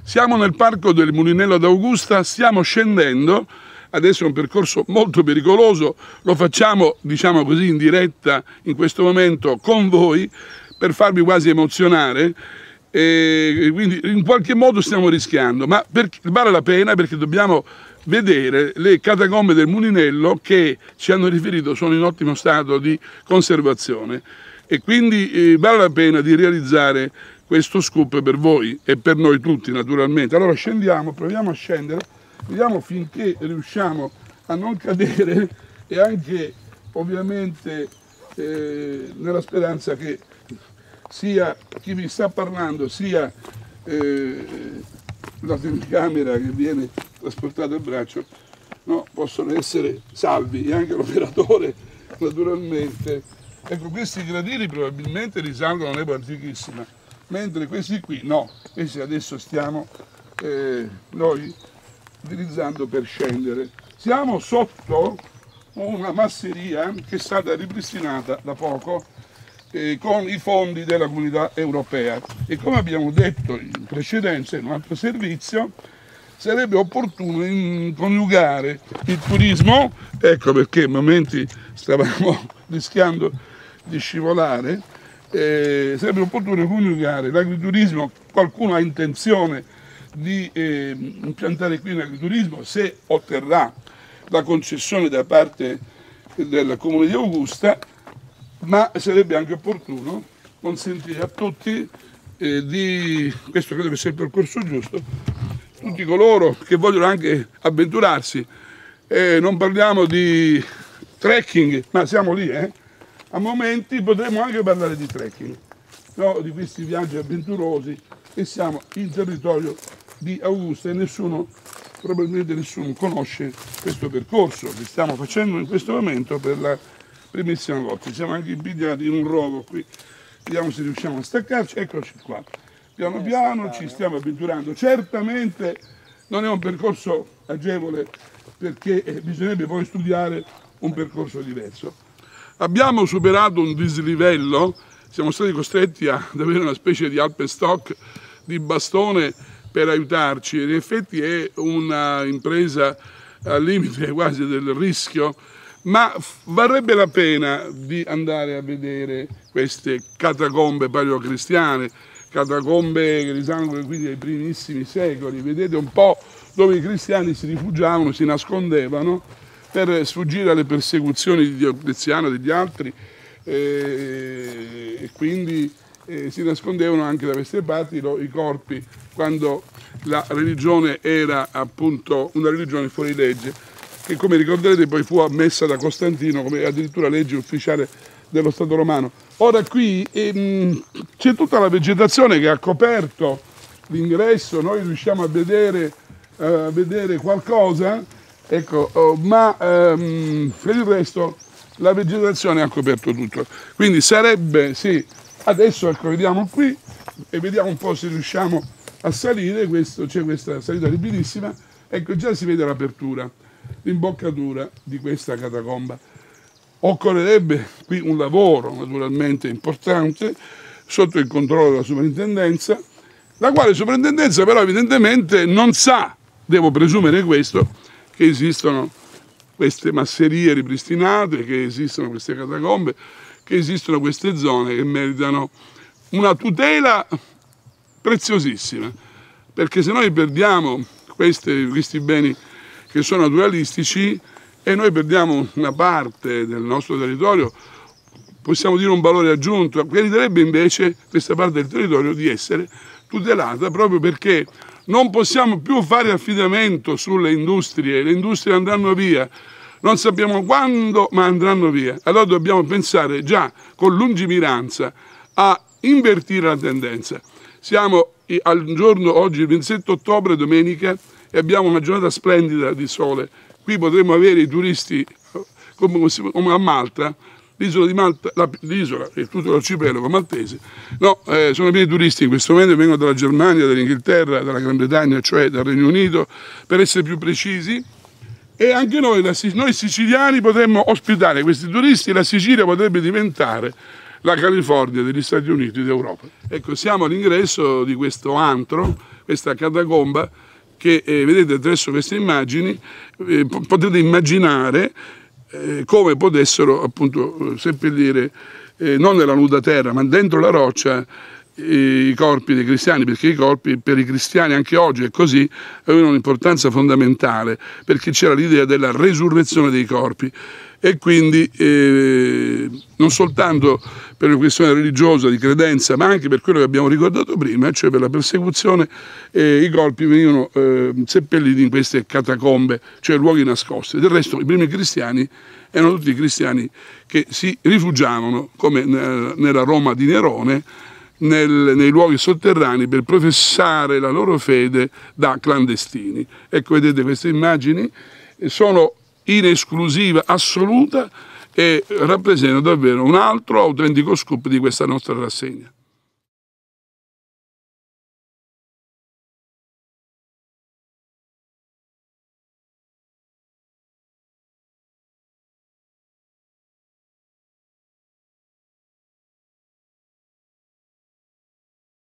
Siamo nel parco del Mulinello d'Augusta, stiamo scendendo, adesso è un percorso molto pericoloso, lo facciamo diciamo così in diretta in questo momento con voi per farvi quasi emozionare, e quindi in qualche modo stiamo rischiando, ma vale la pena perché dobbiamo vedere le catacombe del Mulinello che ci hanno riferito sono in ottimo stato di conservazione e quindi vale la pena di realizzare questo scoop per voi e per noi tutti naturalmente. Allora scendiamo, proviamo a scendere, vediamo finché riusciamo a non cadere e anche ovviamente nella speranza che sia chi vi sta parlando sia la telecamera che viene trasportata al braccio, no, possono essere salvi e anche l'operatore naturalmente. Ecco, questi gradini probabilmente risalgono all'epoca antichissima, mentre questi qui no, questi adesso stiamo noi utilizzando per scendere. Siamo sotto una masseria che è stata ripristinata da poco con i fondi della Comunità Europea e come abbiamo detto in precedenza in un altro servizio sarebbe opportuno coniugare il turismo, ecco perché in momenti stavamo rischiando di scivolare, sarebbe opportuno coniugare l'agriturismo. Qualcuno ha intenzione di impiantare qui un agriturismo se otterrà la concessione da parte del Comune di Augusta, ma sarebbe anche opportuno consentire a tutti questo credo che sia il percorso giusto, tutti coloro che vogliono anche avventurarsi, non parliamo di trekking, ma siamo lì, a momenti potremmo anche parlare di trekking, no? Di questi viaggi avventurosi e siamo in territorio di Augusta e probabilmente nessuno conosce questo percorso che stiamo facendo in questo momento per la primissima volta. Siamo anche impigliati in un rovo qui, vediamo se riusciamo a staccarci, eccoci qua. Piano piano ci stiamo avventurando. Certamente non è un percorso agevole perché bisognerebbe poi studiare un percorso diverso. Abbiamo superato un dislivello, siamo stati costretti ad avere una specie di alpenstock di bastone per aiutarci. In effetti è una impresa al limite quasi del rischio, ma varrebbe la pena di andare a vedere queste catacombe paleocristiane, catacombe che risalgono quindi ai primissimi secoli. Vedete un po' dove i cristiani si rifugiavano, si nascondevano per sfuggire alle persecuzioni di Diocleziano e degli altri, e quindi si nascondevano anche da queste parti i corpi quando la religione era appunto una religione fuori legge, che come ricorderete poi fu ammessa da Costantino come addirittura legge ufficiale dello Stato romano. Ora qui c'è tutta la vegetazione che ha coperto l'ingresso, noi riusciamo a vedere qualcosa, ecco, ma per il resto la vegetazione ha coperto tutto. Quindi sarebbe, sì, adesso ecco, vediamo qui e vediamo un po' se riusciamo a salire, c'è questa salita ripidissima, ecco già si vede l'apertura, l'imboccatura di questa catacomba. Occorrerebbe qui un lavoro naturalmente importante sotto il controllo della sovrintendenza, la quale sovrintendenza però evidentemente non sa, devo presumere questo, che esistono queste masserie ripristinate, che esistono queste catacombe, che esistono queste zone che meritano una tutela preziosissima, perché se noi perdiamo questi beni che sono naturalistici e noi perdiamo una parte del nostro territorio, possiamo dire un valore aggiunto, meriterebbe invece questa parte del territorio di essere tutelata proprio perché non possiamo più fare affidamento sulle industrie, le industrie andranno via, non sappiamo quando, ma andranno via. Allora dobbiamo pensare già con lungimiranza a invertire la tendenza. Siamo al giorno oggi, il 27 ottobre, domenica, e abbiamo una giornata splendida di sole. Qui potremo avere i turisti come a Malta, l'isola di Malta, l'isola e tutto l'arcipelago maltese, no, sono pieni di turisti in questo momento, vengono dalla Germania, dall'Inghilterra, dalla Gran Bretagna, cioè dal Regno Unito, per essere più precisi, e anche noi siciliani potremmo ospitare questi turisti e la Sicilia potrebbe diventare la California degli Stati Uniti d'Europa. Ecco, siamo all'ingresso di questo antro, questa catacomba che vedete attraverso queste immagini, potete immaginare come potessero appunto seppellire non nella nuda terra ma dentro la roccia i corpi dei cristiani, perché i corpi per i cristiani anche oggi è così, avevano un'importanza fondamentale, perché c'era l'idea della resurrezione dei corpi e quindi non soltanto per una questione religiosa di credenza ma anche per quello che abbiamo ricordato prima, cioè per la persecuzione, i corpi venivano seppelliti in queste catacombe, cioè luoghi nascosti. Del resto i primi cristiani erano tutti cristiani che si rifugiavano, come nella Roma di Nerone, nei luoghi sotterranei per professare la loro fede da clandestini. Ecco, vedete queste immagini, sono in esclusiva assoluta e rappresentano davvero un altro autentico scoop di questa nostra rassegna.